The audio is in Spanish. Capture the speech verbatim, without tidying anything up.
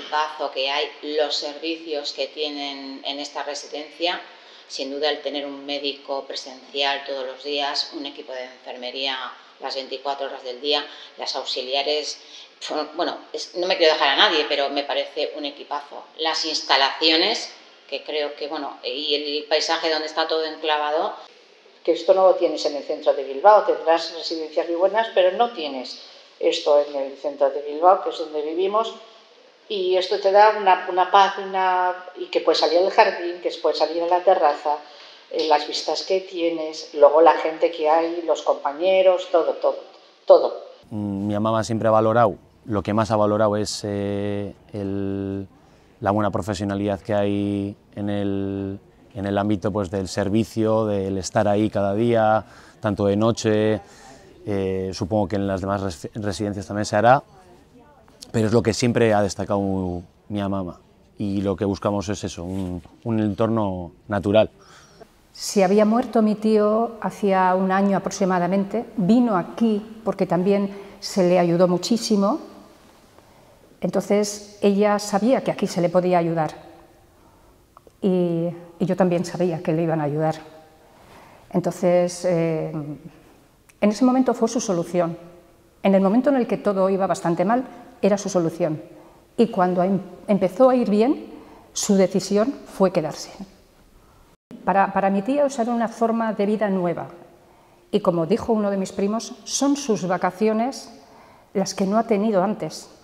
equipazo que hay, los servicios que tienen en esta residencia, sin duda el tener un médico presencial todos los días, un equipo de enfermería las veinticuatro horas del día, las auxiliares, bueno, es, no me quiero dejar a nadie, pero me parece un equipazo. Las instalaciones, que creo que, bueno, y el paisaje donde está todo enclavado. Que esto no lo tienes en el centro de Bilbao, tendrás residencias muy buenas, pero no tienes esto en el centro de Bilbao, que es donde vivimos, y esto te da una, una paz, una, y que puedes salir al jardín, que puedes salir a la terraza, eh, las vistas que tienes, luego la gente que hay, los compañeros, todo, todo, todo. Mi mamá siempre ha valorado, lo que más ha valorado es eh, el, la buena profesionalidad que hay en el, en el ámbito pues, del servicio, del estar ahí cada día, tanto de noche, eh, supongo que en las demás res, residencias también se hará, pero es lo que siempre ha destacado mi mamá y lo que buscamos es eso, un, un entorno natural. Se había muerto mi tío hacía un año aproximadamente, vino aquí porque también se le ayudó muchísimo, entonces ella sabía que aquí se le podía ayudar y, y yo también sabía que le iban a ayudar. Entonces, eh, en ese momento fue su solución. En el momento en el que todo iba bastante mal, era su solución. Y cuando em, empezó a ir bien, su decisión fue quedarse. Para, para mi tía era una forma de vida nueva y como dijo uno de mis primos, son sus vacaciones las que no ha tenido antes.